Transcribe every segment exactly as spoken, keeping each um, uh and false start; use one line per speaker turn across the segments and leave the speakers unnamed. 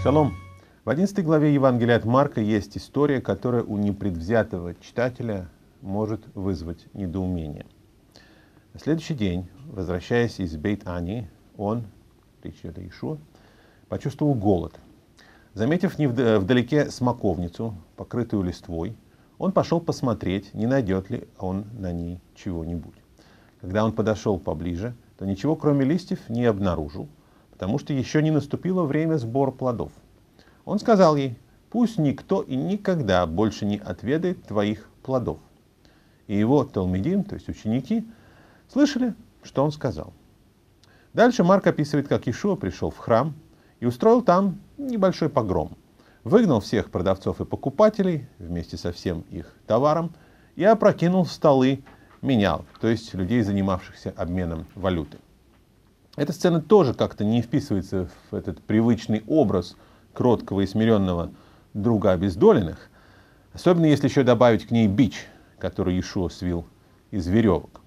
Шалом! В одиннадцатой главе Евангелия от Марка есть история, которая у непредвзятого читателя может вызвать недоумение. На следующий день, возвращаясь из Бейт-Ани, он, речь идет о Иешуа, почувствовал голод. Заметив вдалеке смоковницу, покрытую листвой, он пошел посмотреть, не найдет ли он на ней чего-нибудь. Когда он подошел поближе, то ничего кроме листьев не обнаружил, потому что еще не наступило время сбора плодов. Он сказал ей: «Пусть никто и никогда больше не отведает твоих плодов». И его талмидим, то есть ученики, слышали, что он сказал. Дальше Марк описывает, как Иешуа пришел в храм и устроил там небольшой погром. Выгнал всех продавцов и покупателей вместе со всем их товаром и опрокинул столы менял, то есть людей, занимавшихся обменом валюты. Эта сцена тоже как-то не вписывается в этот привычный образ кроткого и смиренного друга обездоленных, особенно если еще добавить к ней бич, который Иешуа свил из веревок.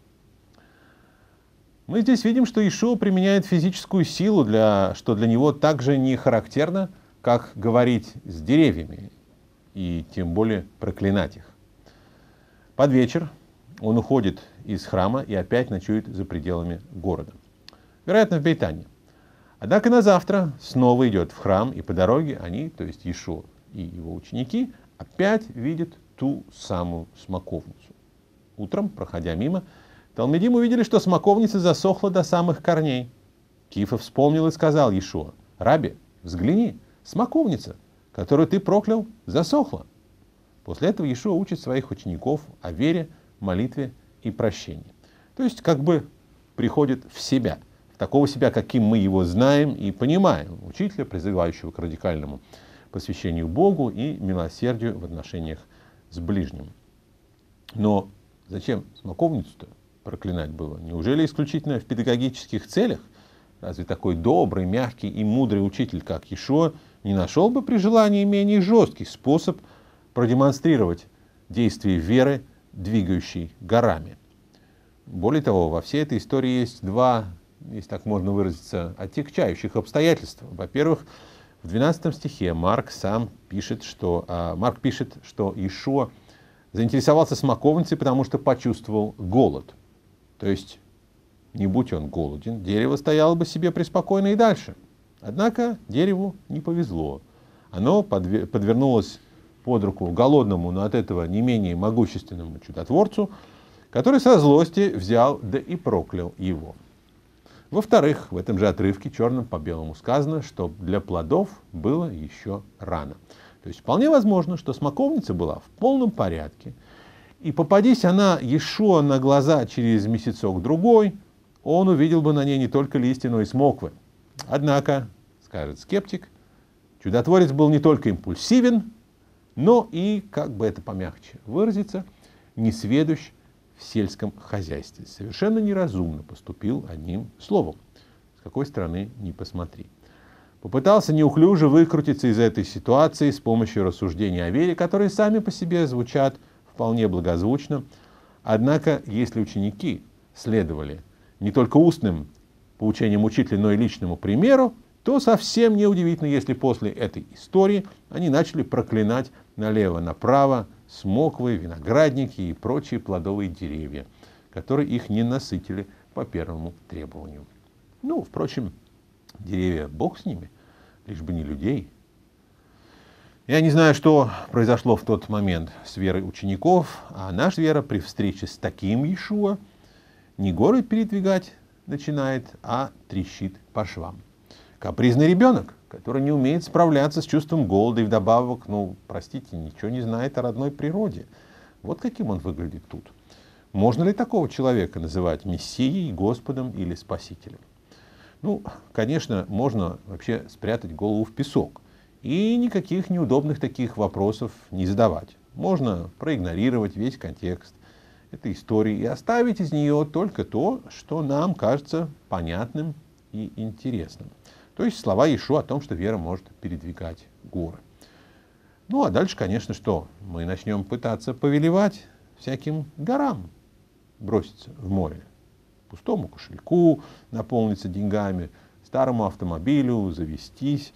Мы здесь видим, что Иешуа применяет физическую силу, для, что для него также не характерно, как говорить с деревьями и тем более проклинать их. Под вечер он уходит из храма и опять ночует за пределами города. Вероятно, в Бейт-Ани. Однако на завтра снова идет в храм, и по дороге они, то есть Иешуа и его ученики, опять видят ту самую смоковницу. Утром, проходя мимо, талмидим увидели, что смоковница засохла до самых корней. Кифа вспомнил и сказал Иешуа: «Раби, взгляни, смоковница, которую ты проклял, засохла». После этого Иешуа учит своих учеников о вере, молитве и прощении. То есть как бы приходит в себя. Такого себя, каким мы его знаем и понимаем, учителя, призывающего к радикальному посвящению Богу и милосердию в отношениях с ближним. Но зачем смоковницу-то проклинать было? Неужели исключительно в педагогических целях? Разве такой добрый, мягкий и мудрый учитель, как Иешуа, не нашел бы при желании менее жесткий способ продемонстрировать действие веры, двигающей горами? Более того, во всей этой истории есть два, если так можно выразиться, отягчающих обстоятельства. Во-первых, в двенадцатом стихе Марк сам пишет, что, а, Марк пишет, что Иешуа заинтересовался смоковницей, потому что почувствовал голод. То есть, не будь он голоден, дерево стояло бы себе преспокойно и дальше. Однако дереву не повезло. Оно подвернулось под руку голодному, но от этого не менее могущественному чудотворцу, который со злости взял, да и проклял его. Во-вторых, в этом же отрывке черным по белому сказано, что для плодов было еще рано. То есть вполне возможно, что смоковница была в полном порядке, и попадись она Иешуа на глаза через месяцок-другой, он увидел бы на ней не только листья, но и смоквы. Однако, скажет скептик, чудотворец был не только импульсивен, но и, как бы это помягче выразиться, несведущ в сельском хозяйстве. Совершенно неразумно поступил одним словом. С какой стороны ни посмотри. Попытался неуклюже выкрутиться из этой ситуации с помощью рассуждений о вере, которые сами по себе звучат вполне благозвучно. Однако, если ученики следовали не только устным поучениям учителя, но и личному примеру, то совсем неудивительно, если после этой истории они начали проклинать налево-направо смоквы, виноградники и прочие плодовые деревья, которые их не насытили по первому требованию. Ну, впрочем, деревья, Бог с ними, лишь бы не людей. Я не знаю, что произошло в тот момент с верой учеников, а наша вера при встрече с таким Иешуа не горы передвигать начинает, а трещит по швам. Капризный ребенок, который не умеет справляться с чувством голода и вдобавок, ну, простите, ничего не знает о родной природе. Вот каким он выглядит тут. Можно ли такого человека называть Мессией, Господом или Спасителем? Ну, конечно, можно вообще спрятать голову в песок и никаких неудобных таких вопросов не задавать. Можно проигнорировать весь контекст этой истории и оставить из нее только то, что нам кажется понятным и интересным. То есть слова Иешуа о том, что вера может передвигать горы. Ну а дальше, конечно, что? Мы начнем пытаться повелевать всяким горам, броситься в море. Пустому кошельку наполниться деньгами, старому автомобилю завестись,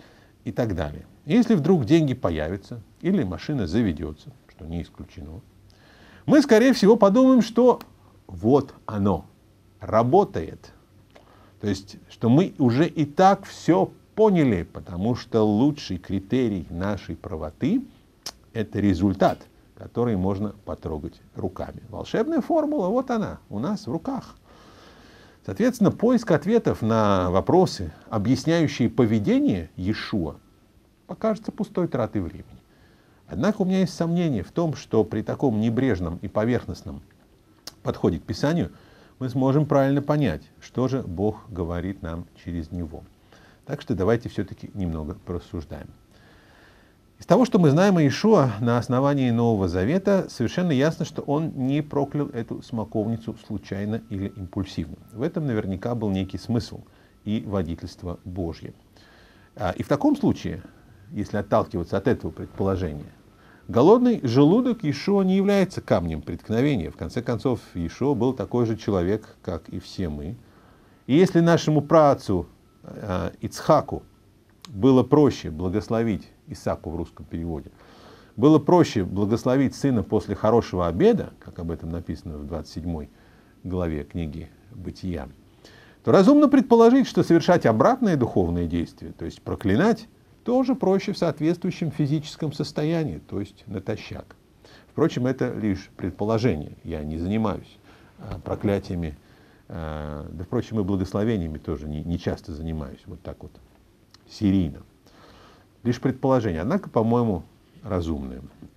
и так далее. Если вдруг деньги появятся или машина заведется, что не исключено, мы, скорее всего, подумаем, что вот оно, работает. То есть, что мы уже и так все поняли, потому что лучший критерий нашей правоты — это результат, который можно потрогать руками. Волшебная формула, вот она, у нас в руках. Соответственно, поиск ответов на вопросы, объясняющие поведение Иешуа, покажется пустой тратой времени. Однако у меня есть сомнение в том, что при таком небрежном и поверхностном подходе к Писанию мы сможем правильно понять, что же Бог говорит нам через него. Так что давайте все-таки немного порассуждаем. Из того, что мы знаем о Иешуа на основании Нового Завета, совершенно ясно, что он не проклял эту смоковницу случайно или импульсивно. В этом наверняка был некий смысл и водительство Божье. И в таком случае, если отталкиваться от этого предположения, голодный желудок Иешуа не является камнем преткновения. В конце концов, Иешуа был такой же человек, как и все мы. И если нашему праотцу э, Ицхаку было проще благословить, Исааку в русском переводе, было проще благословить сына после хорошего обеда, как об этом написано в двадцать седьмой главе книги Бытия, то разумно предположить, что совершать обратное духовное действие, то есть проклинать, тоже проще в соответствующем физическом состоянии, то есть натощак. Впрочем, это лишь предположение. Я не занимаюсь а, проклятиями, а, да, впрочем, и благословениями тоже не, не часто занимаюсь, вот так вот, серийно. Лишь предположение, однако, по-моему, разумное.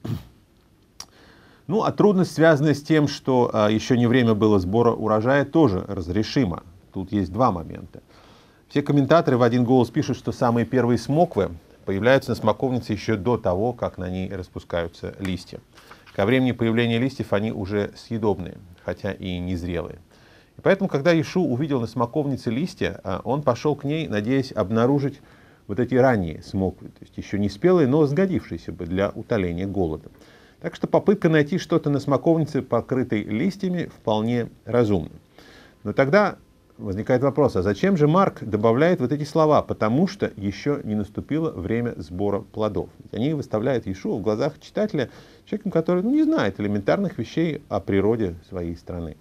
Ну, а трудность, связанная с тем, что а, еще не время было сбора урожая, тоже разрешима. Тут есть два момента. Все комментаторы в один голос пишут, что самые первые смоквы появляются на смоковнице еще до того, как на ней распускаются листья. Ко времени появления листьев они уже съедобные, хотя и незрелые. И поэтому, когда Иешуа увидел на смоковнице листья, он пошел к ней, надеясь обнаружить вот эти ранние смоквы, то есть еще не спелые, но сгодившиеся бы для утоления голода. Так что попытка найти что-то на смоковнице, покрытой листьями, вполне разумна. Но тогда возникает вопрос, а зачем же Марк добавляет вот эти слова? Потому что еще не наступило время сбора плодов. Ведь они выставляют Иешуа в глазах читателя человеком, который ну, не знает элементарных вещей о природе своей страны.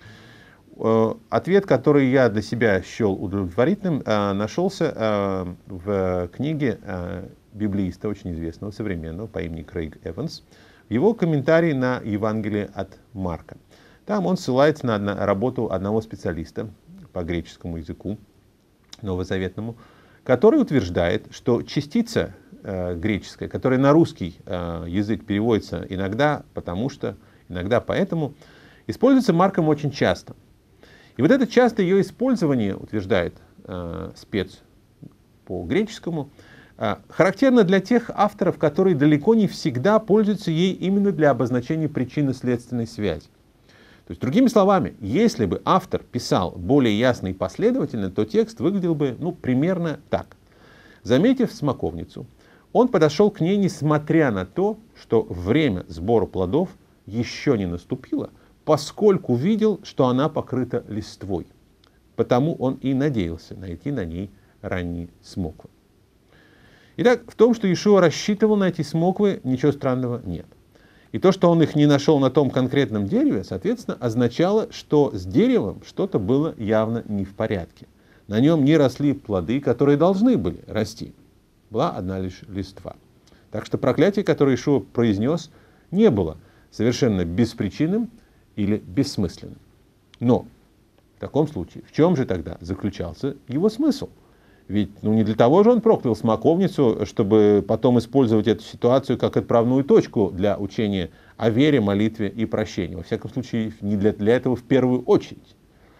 Ответ, который я для себя счел удовлетворительным, нашелся в книге библеиста, очень известного, современного, по имени Крейг Эванс, в его комментарии на Евангелие от Марка. Там он ссылается на работу одного специалиста по греческому языку, новозаветному, который утверждает, что частица э, греческая, которая на русский э, язык переводится иногда потому что, иногда поэтому, используется Марком очень часто. И вот это частое ее использование, утверждает э, спец по греческому, э, характерно для тех авторов, которые далеко не всегда пользуются ей именно для обозначения причинно-следственной связи. То есть, другими словами, если бы автор писал более ясно и последовательно, то текст выглядел бы ну, примерно так. Заметив смоковницу, он подошел к ней, несмотря на то, что время сбора плодов еще не наступило, поскольку видел, что она покрыта листвой. Потому он и надеялся найти на ней ранние смоквы. Итак, в том, что Иешуа рассчитывал на эти смоквы, ничего странного нет. И то, что он их не нашел на том конкретном дереве, соответственно, означало, что с деревом что-то было явно не в порядке. На нем не росли плоды, которые должны были расти. Была одна лишь листва. Так что проклятие, которое Иешуа произнес, не было совершенно беспричинным или бессмысленным. Но в таком случае, в чем же тогда заключался его смысл? Ведь ну, не для того же он проклял смоковницу, чтобы потом использовать эту ситуацию как отправную точку для учения о вере, молитве и прощении. Во всяком случае, не для, для этого в первую очередь.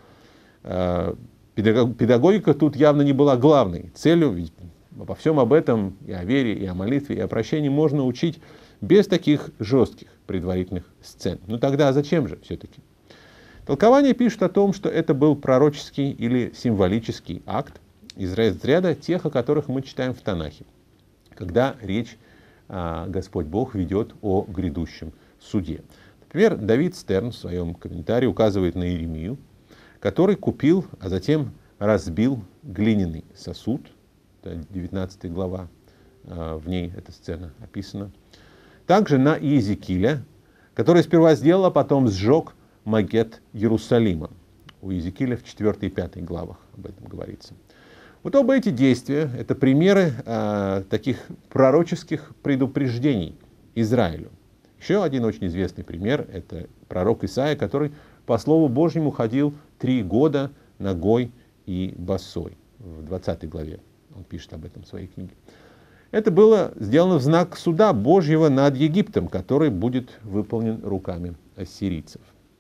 Педагогика тут явно не была главной целью. Ведь обо всем об этом, и о вере, и о молитве, и о прощении можно учить без таких жестких предварительных сцен. Ну тогда зачем же все-таки? Толкование пишет о том, что это был пророческий или символический акт, из разряда тех, о которых мы читаем в Танахе, когда речь а, Господь Бог ведет о грядущем суде. Например, Давид Стерн в своем комментарии указывает на Иеремию, который купил, а затем разбил глиняный сосуд, девятнадцатая глава в ней эта сцена описана. Также на Иезекииля, который сперва сделал, а потом сжег макет Иерусалима. У Иезекииля в четвёртой и пятой главах об этом говорится. Вот оба эти действия — это примеры э, таких пророческих предупреждений Израилю. Еще один очень известный пример — это пророк Исаия, который по слову Божьему ходил три года нагой и босой. В двадцатой главе он пишет об этом в своей книге. Это было сделано в знак суда Божьего над Египтом, который будет выполнен руками ассирийцев.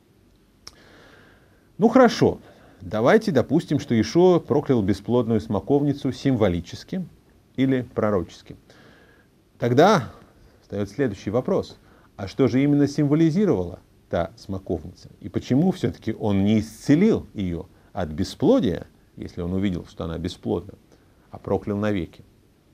Ну хорошо, давайте допустим, что Иешуа проклял бесплодную смоковницу символически или пророчески. Тогда встает следующий вопрос. А что же именно символизировала та смоковница? И почему все-таки он не исцелил ее от бесплодия, если он увидел, что она бесплодна, а проклял навеки?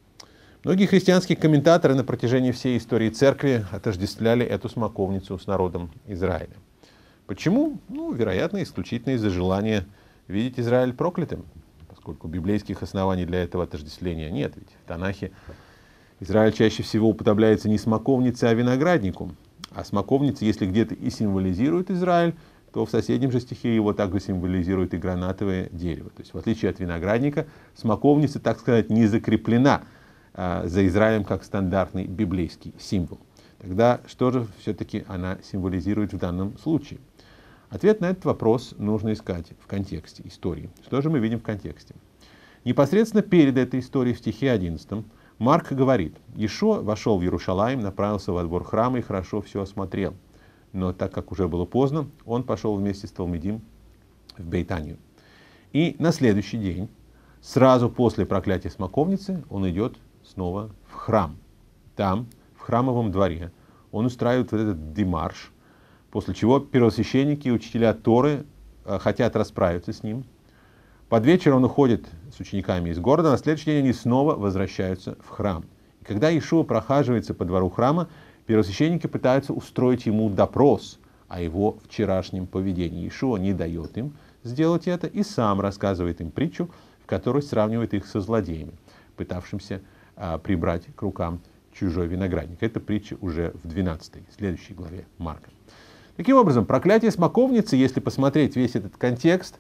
Многие христианские комментаторы на протяжении всей истории церкви отождествляли эту смоковницу с народом Израиля. Почему? Ну, вероятно, исключительно из-за желания видеть Израиль проклятым, поскольку библейских оснований для этого отождествления нет. Ведь в Танахе Израиль чаще всего уподобляется не смоковнице, а винограднику. А смоковница, если где-то и символизирует Израиль, то в соседнем же стихе его также символизирует и гранатовое дерево. То есть, в отличие от виноградника, смоковница, так сказать, не закреплена а, за Израилем как стандартный библейский символ. Тогда что же все-таки она символизирует в данном случае? Ответ на этот вопрос нужно искать в контексте истории. Что же мы видим в контексте? Непосредственно перед этой историей в стихе одиннадцатом Марк говорит: Иешуа вошел в Иерушалаим, направился во двор храма и хорошо все осмотрел. Но так как уже было поздно, он пошел вместе с Талмидим в Бейтанию. И на следующий день, сразу после проклятия смоковницы, он идет снова в храм. Там, в храмовом дворе, он устраивает вот этот демарш, после чего первосвященники и учителя Торы э, хотят расправиться с ним. Под вечер он уходит с учениками из города, на следующий день они снова возвращаются в храм. И когда Иешуа прохаживается по двору храма, первосвященники пытаются устроить ему допрос о его вчерашнем поведении. Иешуа не дает им сделать это и сам рассказывает им притчу, в которой сравнивает их со злодеями, пытавшимся а, прибрать к рукам чужой виноградник. Это притча уже в двенадцатой, следующей главе Марка. Таким образом, проклятие смоковницы, если посмотреть весь этот контекст,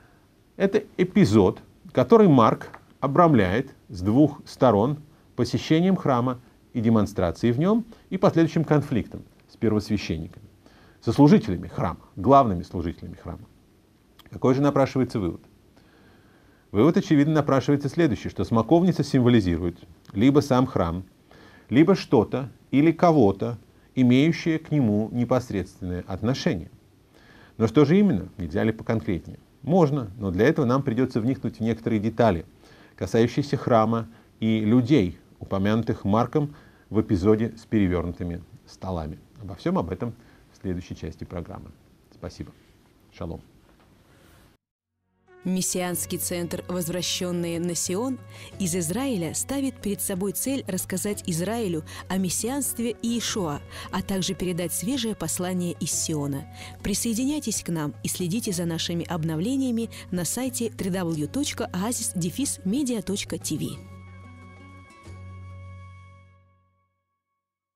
это эпизод, который Марк обрамляет с двух сторон посещением храма и демонстрацией в нем, и последующим конфликтом с первосвященниками, со служителями храма, главными служителями храма. Какой же напрашивается вывод? Вывод, очевидно, напрашивается следующий, что смоковница символизирует либо сам храм, либо что-то или кого-то, имеющее к нему непосредственное отношение. Но что же именно? Нельзя ли поконкретнее? Можно, но для этого нам придется вникнуть в некоторые детали, касающиеся храма и людей, упомянутых Марком в эпизоде с перевернутыми столами. Обо всем об этом в следующей части программы. Спасибо. Шалом.
Мессианский центр «Возвращенные на Сион» из Израиля ставит перед собой цель рассказать Израилю о мессианстве Иешуа, а также передать свежее послание из Сиона. Присоединяйтесь к нам и следите за нашими обновлениями на сайте дабл ю дабл ю дабл ю точка оазис дефис медиа точка ти ви.